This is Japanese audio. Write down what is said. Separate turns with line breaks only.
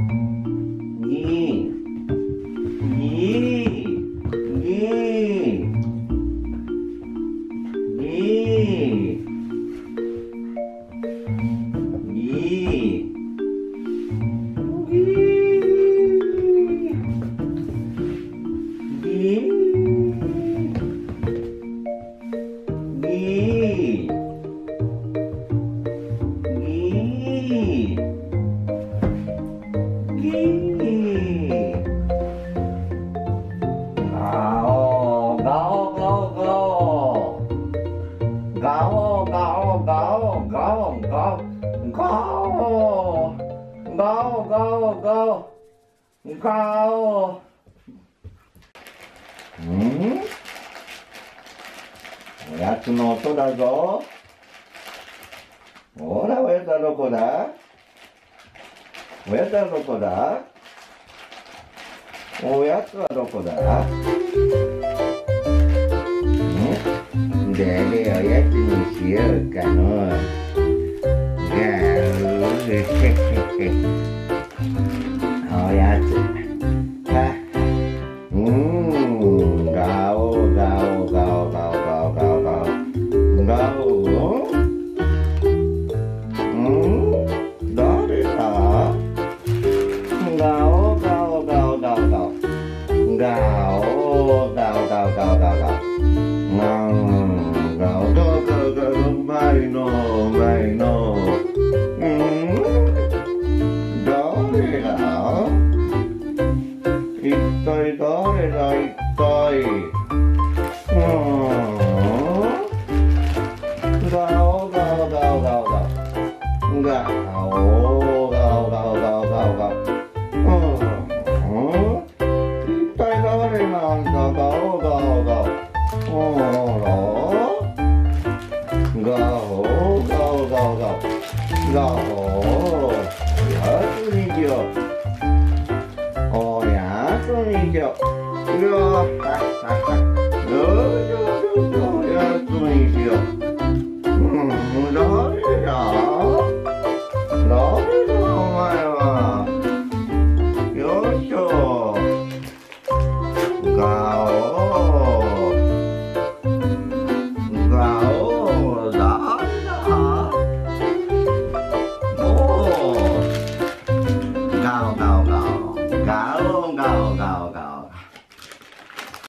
ににににおやつの音だぞ。ほら、おやつはどこだ？おやつはどこだ？おやつはどこだ？でおやつにしようかの。おやつ。ガオガオガオガオガオガオガオガオ。誰だ？ガオガオガオガオガオガオガオガオガオガオガオガオ。ガオガオガオガオ。うまいのうまいの。誰だ？一体誰だ一体。ガオガオガオガオガオ。ガオガオガオガオガオガオ。一体誰なんだ？ガオガオガオ。ガオガオガオガオ。ガオ。やつにしよう。おやつにしよう。よー。よーよーよーよー。やつにしよう。